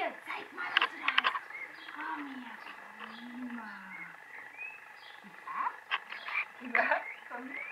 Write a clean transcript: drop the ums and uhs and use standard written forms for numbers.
Zeig mal, was du da hast. Komm her. Prima. Ja, komm.